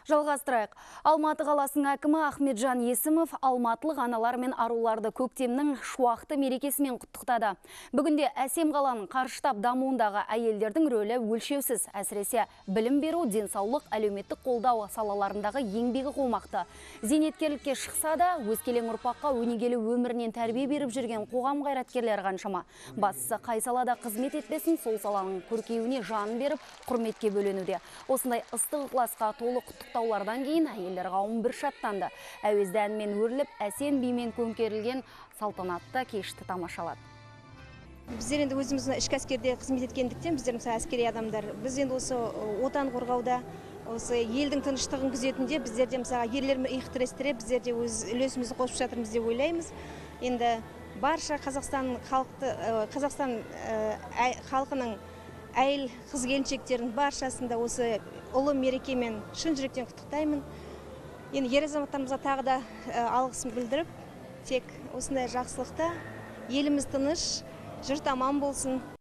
Жалғастырайық. Алматы қаласының әкімі Ахметжан Есімов алматылық аналар мен аруларды көктемнің шуақты мерекесімен құттықтады. Бүгінде әсем қаланың қарыштап дамуындағы әйелдердің рөлі өлшеусіз, әсіресе білім беру, денсаулық, әлеуметтік қолдау салаларындағы еңбегі қомақты. Зейнеткерлікке шықса да, өскелең ұрпаққа өнегелі өмірінен тәрбие беріп жүрген қоғам қайраткерлері қаншама. Бастысы қай салада қызмет етпесін, сол саланың көркеюіне жанын беріп, құрметке бөленуде. Осындай ыстық ықыласқа толы құттықтаулардан кейін әйелдер қауым бір шаттанды. Әуезді әнмен өріліп, әсем бимен көмкерілген салтанатты кешті тамашалады. Біздер енді өзіміздің ішкі әскерде қызмет еткендіктен, біздер мысалы әскери адамдар, біз енді осы отан қорғауда, осы елдің тыныштығын күзетуде біздер де мысалы ерлермен иық тірестіре, біздер де өз үлесімізді қосып жатырмыз деп ойлаймыз. Енді барша Қазақстан халқының әйел қыз-келіншектердің баршасында осы ұлы мерекемен шын жүректен құттықтаймын. Енді ер азаматтарымызға тағы да алғысын білдіріп, тек осындай жақсылықта еліміз тыныш, жұрт аман болсын.